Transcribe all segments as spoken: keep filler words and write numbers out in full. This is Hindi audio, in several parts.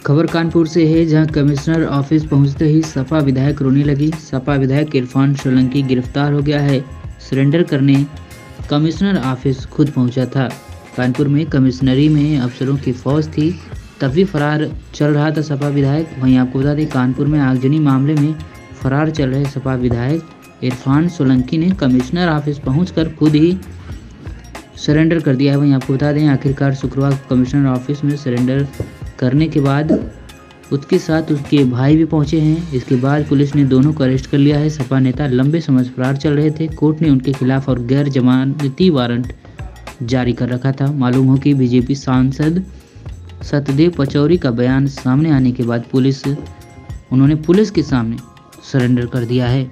खबर कानपुर से है, जहां कमिश्नर ऑफिस पहुंचते ही सपा विधायक रोने लगी। सपा विधायक इरफान सोलंकी गिरफ्तार हो गया है। सरेंडर करने कमिश्नर ऑफिस खुद पहुंचा था। कानपुर में कमिश्नरी में अफसरों की फौज थी, तब भी फरार चल रहा था सपा विधायक। वहीं आपको बता दें, कानपुर में आगजनी मामले में फरार चल रहे सपा विधायक इरफान सोलंकी ने कमिश्नर ऑफिस पहुंचकर खुद ही सरेंडर कर दिया है। वहीं आपको बता दें, आखिरकार शुक्रवार कमिश्नर ऑफिस में सरेंडर करने के बाद उसके साथ उसके भाई भी पहुंचे हैं। इसके बाद पुलिस ने दोनों को अरेस्ट कर लिया है। सपा नेता लंबे समय से फरार चल रहे थे। कोर्ट ने उनके खिलाफ और गैर जमानती वारंट जारी कर रखा था। मालूम हो कि बीजेपी सांसद सतदेव पचौरी का बयान सामने आने के बाद पुलिस उन्होंने पुलिस के सामने सरेंडर कर दिया है।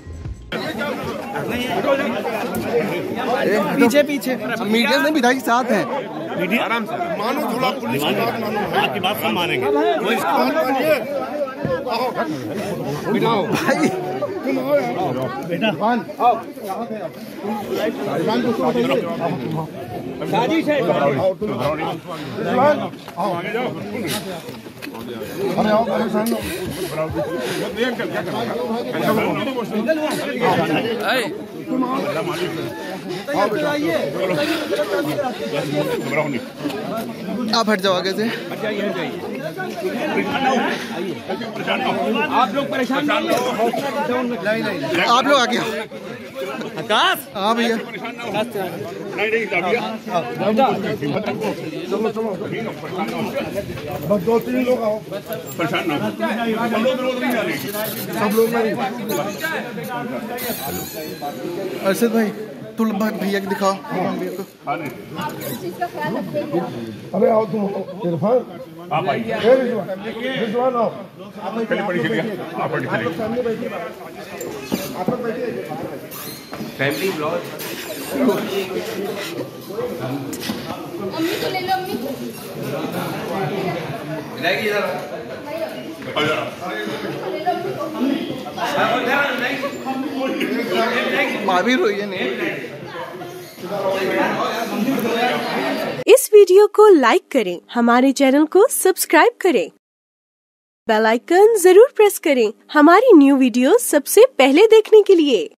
पीछे पीछे मीडिया में विधायक साथ हैं। मीडिया आराम से मानो, थोड़ा पुलिस की बात मानो, आपकी बात सब मानेंगे। कोई इसको मानिए। बिठाओ भाई, तुम आओ यार बेटा, खान आओ, खान को साजिश है। आओ तुम, आओ आगे जाओ, अरे आओ परेशान हो, ये क्या क्या कर रहा है? तुम आओ आप हट जाओ आगे से। आप लोग परेशान आप लोग आगे आकाश। हाँ भैया, नहीं नहीं चलो चलो, बस दो तीन लोग आओ, परेशान ना सब लोग नहीं, सब लोग नहीं। अर्षद भाई, तुम भैया को दिखाओ। अरे आओ तुम, इरफान आप आइए, रिजवान आओ, चलिए पढ़ी चलिए, आप पढ़ी चलिए, आप बैठिए। फैमिली ब्लॉग अम्मी को ले लो, अम्मी रहेगी इधर। माँ भी रोई है नहीं। इस वीडियो को लाइक करें, हमारे चैनल को सब्सक्राइब करें, बेल आइकन जरूर प्रेस करें हमारी न्यू वीडियो सबसे पहले देखने के लिए।